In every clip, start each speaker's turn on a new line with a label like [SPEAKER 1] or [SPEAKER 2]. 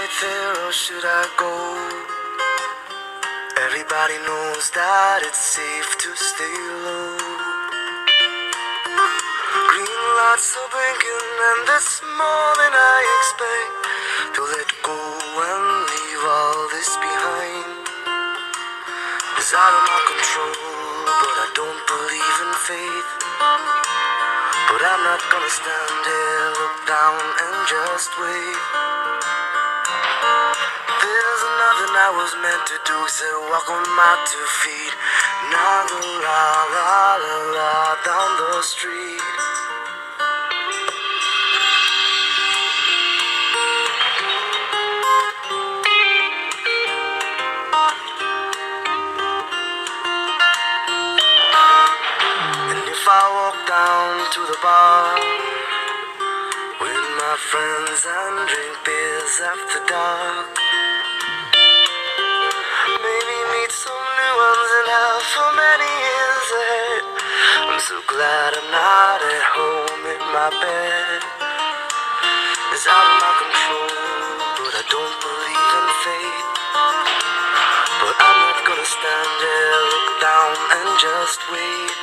[SPEAKER 1] right there or should I go? Everybody knows that it's safe to stay low. Green lights are blinking and that's more than I expect. To let go and leave all this behind is out of my control, but I don't believe in faith. But I'm not gonna stand here, look down and just wait. There's nothing I was meant to do, said walk on my 2 feet. Now go la la la la down the street. And if I walk down to the bar with my friends and drink beers after dark, maybe meet some new ones and have for many years ahead. I'm so glad I'm not at home in my bed. It's out of my control, but I don't believe in fate. But I'm not gonna stand there, look down and just wait.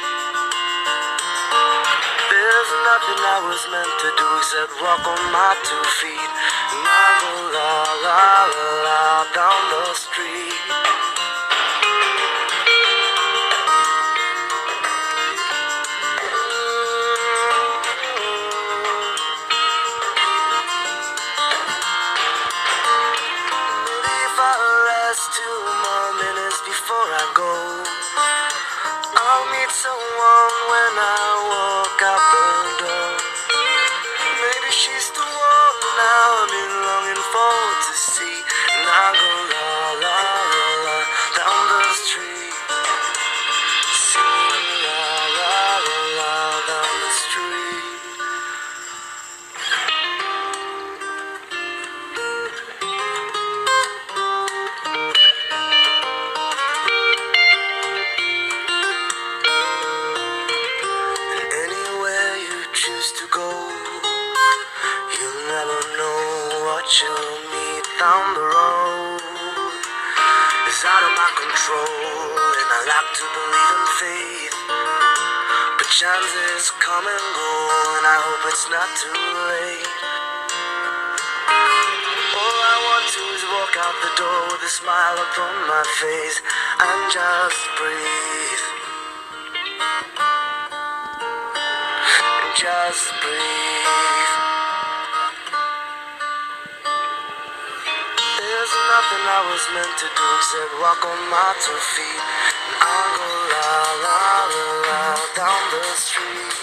[SPEAKER 1] There's nothing I was meant to do, said walk on my 2 feet. And I go la la la la down the street. Maybe if I rest 2 more minutes before I go, I'll meet someone when I walk out the door. Maybe she's the one now I've been longing for to see. And I go la la la la down the street, sing la la la la down the street. And anywhere you choose to go, you'll never know what you'll meet down the road. It's out of my control, and I like to believe in faith. But chances come and go, and I hope it's not too late. All I want to is walk out the door with a smile upon my face and just breathe. And just breathe. There's nothing I was meant to do, said walk on my 2 feet. And I'll go la la la la down the street.